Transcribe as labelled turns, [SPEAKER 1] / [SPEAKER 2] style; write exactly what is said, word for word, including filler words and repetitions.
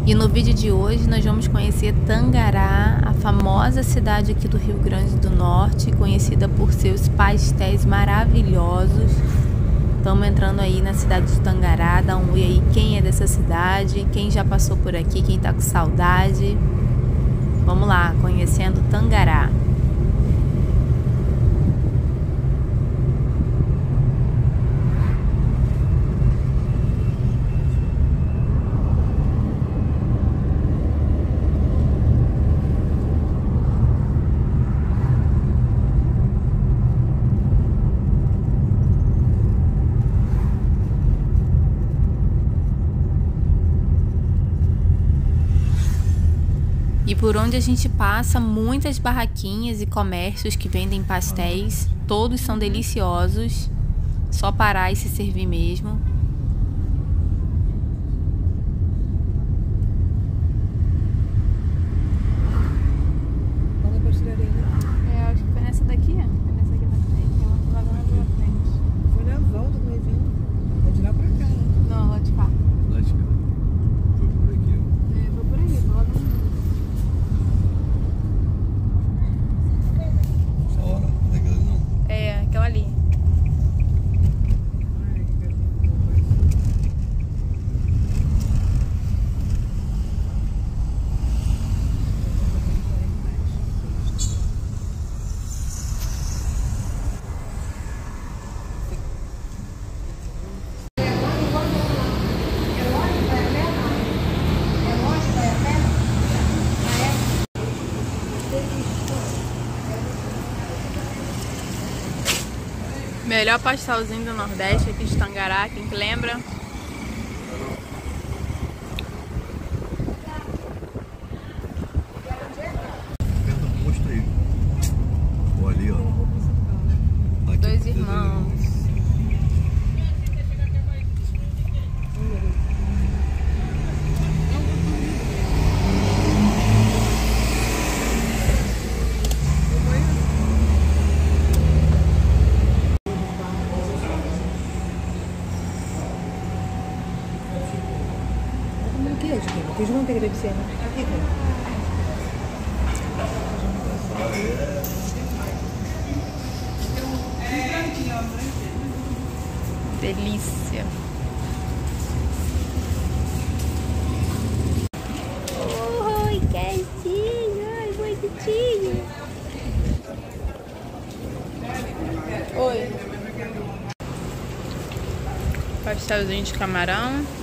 [SPEAKER 1] E no vídeo de hoje nós vamos conhecer Tangará, a famosa cidade aqui do Rio Grande do Norte, conhecida por seus pastéis maravilhosos. Estamos entrando aí na cidade de Tangará. Dá um oi aí quem é dessa cidade, quem já passou por aqui, quem tá com saudade. Vamos lá, conhecendo Tangará. E por onde a gente passa, muitas barraquinhas e comércios que vendem pastéis. Todos são deliciosos. Só parar e se servir mesmo.
[SPEAKER 2] Qual é a pastelaria, né?
[SPEAKER 1] É, acho que foi nessa daqui, ó. Foi nessa aqui na frente. Tem uma lá na minha frente.
[SPEAKER 2] Foi na volta do evento. É de lá pra cá, né?
[SPEAKER 1] Não, lá de cá.
[SPEAKER 3] Lá de cá. Foi por aqui, ó.
[SPEAKER 1] É, foi por aí, foi lá no... É, aquela ali. Melhor pastelzinho do Nordeste aqui de Tangará, quem que lembra?
[SPEAKER 3] Perto do posto aí. Ou ali, ó. Aqui,
[SPEAKER 1] Dois irmãos.
[SPEAKER 2] Queijo manteiga deve ser, né? Aqui,
[SPEAKER 1] Delícia. Oi, quentinho, ai, bonitinho. Oi. Pastelzinho de camarão.